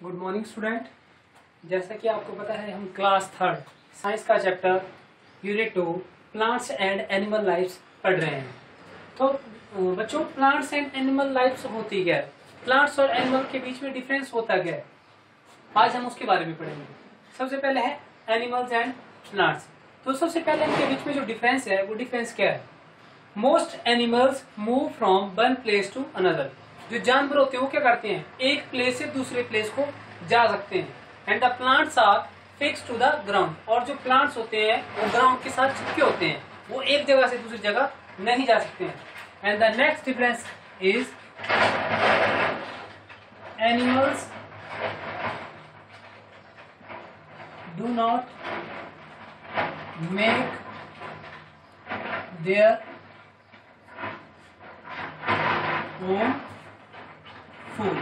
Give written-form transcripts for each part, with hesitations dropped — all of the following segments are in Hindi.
Good morning student. जैसा कि आपको पता है हम क्लास थर्ड साइंस का chapter unit 2 plants and animal lifes पढ़ रहे हैं। तो बच्चों, प्लांट्स एंड एनिमल लाइफ्स होती क्या है, प्लांट्स और एनिमल के बीच में डिफरेंस होता क्या है, आज हम उसके बारे में पढ़ेंगे। सबसे पहले है एनिमल्स एंड प्लांट्स। तो सबसे पहले इनके बीच में जो डिफरेंस है वो डिफरेंस क्या है। Most animals move from one place to another. जो जानवर होते हैं वो क्या करते हैं, एक प्लेस से दूसरे प्लेस को जा सकते हैं। And the plants are fix to the ground. और जो प्लांट्स होते हैं वो ग्राउंड के साथ चिपके होते हैं, वो एक जगह से दूसरी जगह नहीं जा सकते हैं। And the next difference is animals do not make their own food.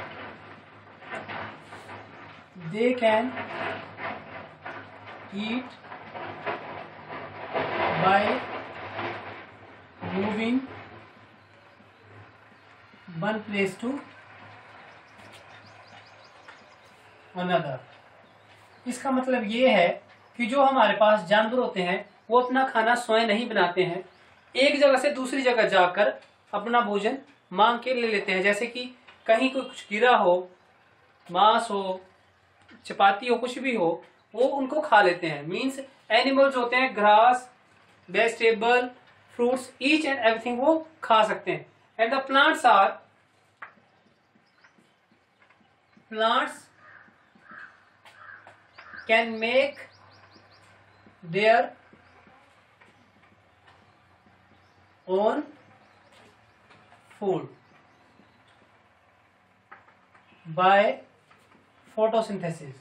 They can eat by moving one place to another. इसका मतलब ये है कि जो हमारे पास जानवर होते हैं वो अपना खाना स्वयं नहीं बनाते हैं, एक जगह से दूसरी जगह जाकर अपना भोजन मांग के ले लेते हैं। जैसे कि कहीं कोई कुछ गिरा हो, मांस हो, चपाती हो, कुछ भी हो, वो उनको खा लेते हैं। मीन्स एनिमल्स होते हैं grass, vegetable, fruits, each and everything वो खा सकते हैं। And the plants can make their own food by photosynthesis.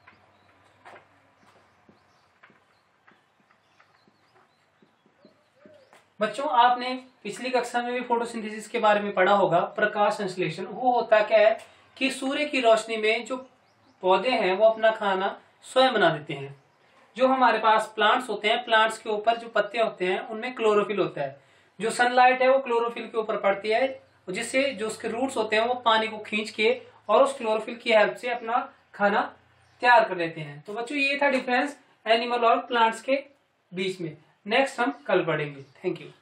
बच्चों, आपने पिछली कक्षा में भी फोटोसिंथेसिस के बारे में पढ़ा होगा। प्रकाश संश्लेषण वो होता क्या है कि सूर्य की रोशनी में जो पौधे हैं वो अपना खाना स्वयं बना देते हैं। जो हमारे पास प्लांट्स होते हैं, प्लांट्स के ऊपर जो पत्ते होते हैं उनमें क्लोरोफिल होता है। जो सनलाइट है वो क्लोरोफिल के ऊपर पड़ती है, जिससे जो उसके रूट्स होते हैं वो पानी को खींच के और उस क्लोरोफिल की हेल्प से अपना खाना तैयार कर लेते हैं। तो बच्चों, ये था डिफरेंस एनिमल और प्लांट्स के बीच में। नेक्स्ट हम कल पढ़ेंगे। Thank you.